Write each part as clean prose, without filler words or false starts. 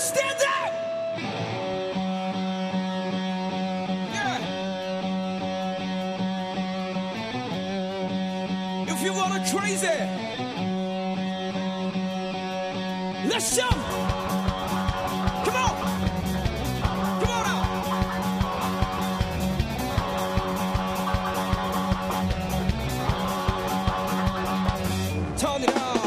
stand up. Yeah. If you wanna crazy, let's jump. Come on. Come on out. Turn it on.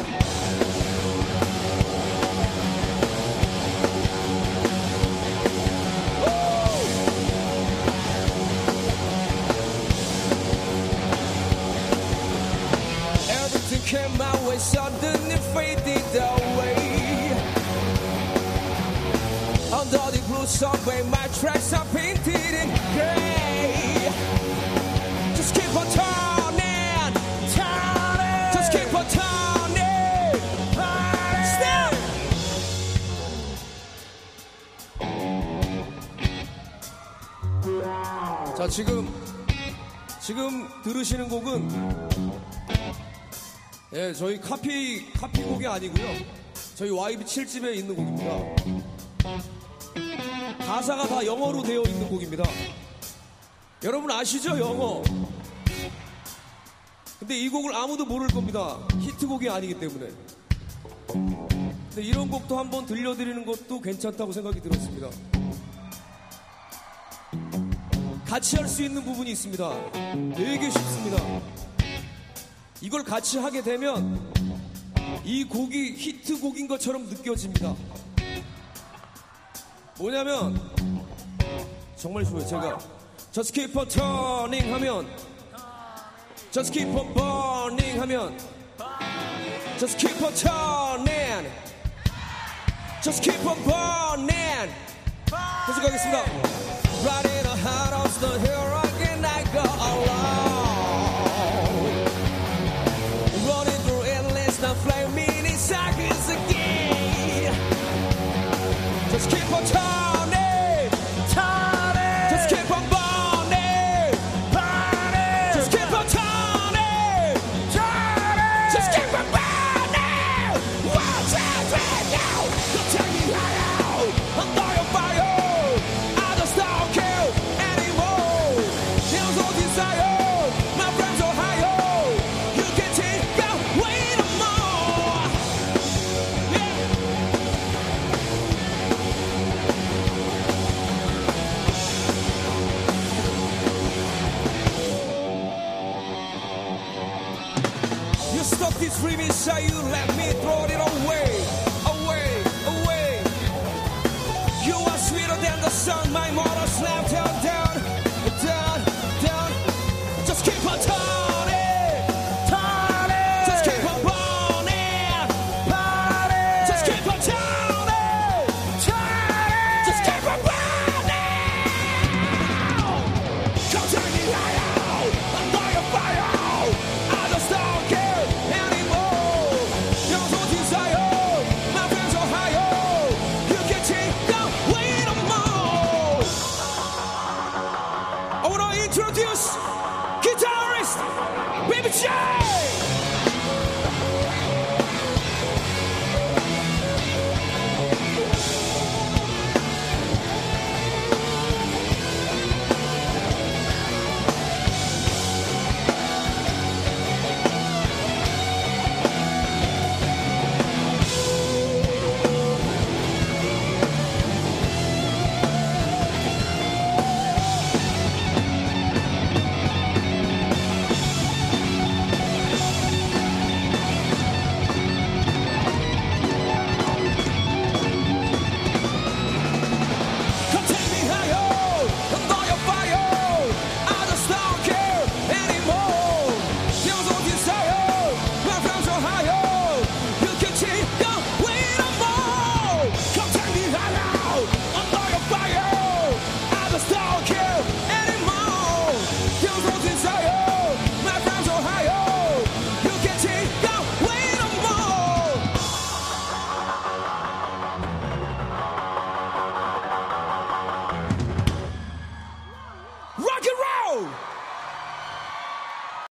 Came my way, suddenly faded away. Under the blue subway, my tracks are painted in gray. Just keep on turning, turning. Just keep on turning, turning. Stop. 자, 지금 들으시는 곡은 예, 저희 카피곡이 아니고요. 저희 YB 7집에 있는 곡입니다. 가사가 다 영어로 되어 있는 곡입니다. 여러분 아시죠? 영어. 근데 이 곡을 아무도 모를 겁니다. 히트곡이 아니기 때문에. 근데 이런 곡도 한번 들려드리는 것도 괜찮다고 생각이 들었습니다. 같이 할 수 있는 부분이 있습니다. 되게 쉽습니다. 이걸 같이 하게 되면 이 곡이 히트곡인 것처럼 느껴집니다. 뭐냐면 정말 쉬워요. 제가 Just keep on turning 하면 Just keep on burning 하면 Just keep on turning Just keep on burning 계속 가겠습니다. Right in the heart of the hill again I go along Now flaming inside is again. Just keep on turning, turning. Just keep on burning, burning. Just keep on turning, turning. Just keep on burning. 1, 2, 3, now. Don't take me higher. Under your fire, I just don't care anymore. There's no desire. My friends are higher. You can take away the Stop this dream inside you, let me throw it away, away, away. You are sweeter than the sun, my mom.